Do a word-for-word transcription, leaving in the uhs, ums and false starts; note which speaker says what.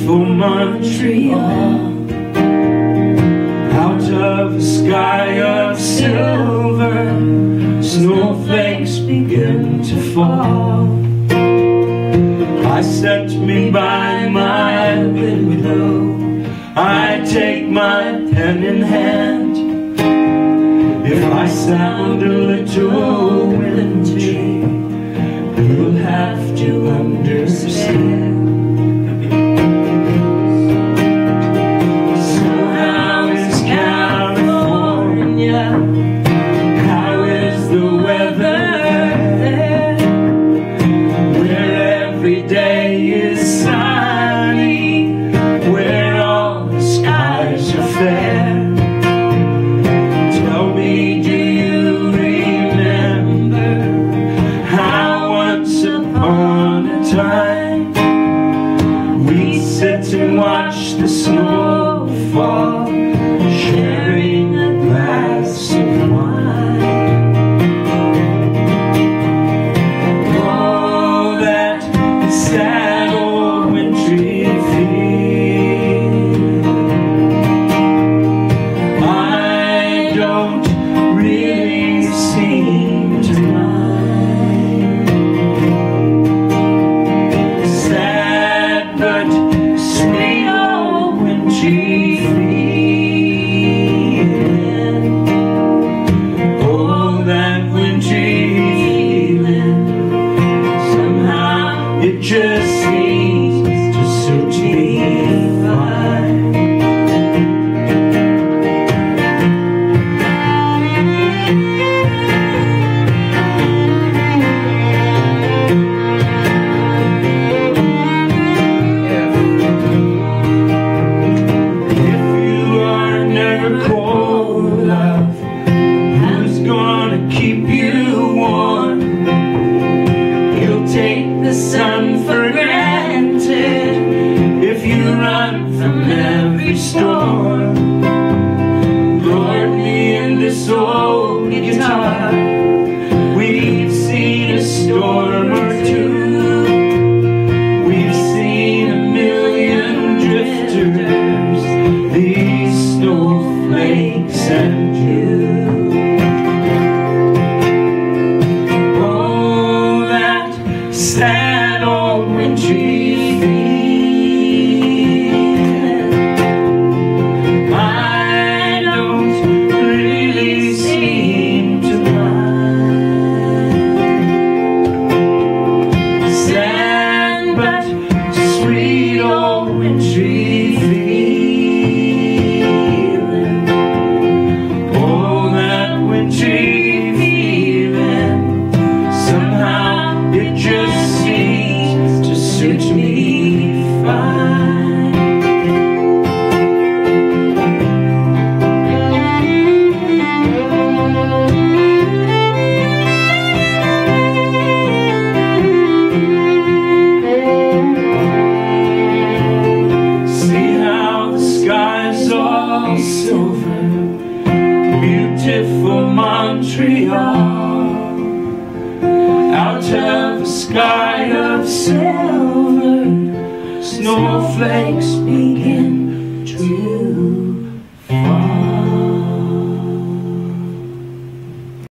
Speaker 1: beautiful Montreal. Out of a sky of silver, snowflakes begin to fall. I set me by my window, I take my pen in hand. If I sound a little wintry, you'll have to understand. So how is California? How is the weather there? Where every day is sunny, where all the skies are fair. Tell me, do you remember how once upon a time we sit and watch the snow fall, sharing a glass of wine? Oh, that sad old wintry feeling. I don't really seem to mind. Sad but sweet old wintry feeling. Oh, that wintry feeling. Somehow it just seems to suit me fine. If you are never cold, love, who's gonna keep you warm? You'll take the sun for granted if you run from every storm. Lord, me and this old guitar, we've seen a storm or two. We've seen a million drifters, these snowflakes and you. Oh, that sad old wintry feeling. I don't really seem to mind. Sad but sweet old wintry feeling. Oh, that wintry feeling. Somehow it just seems to suit me fine. See how the sky's all silver, beautiful Montreal. Out of a sky of silver, snowflakes begin to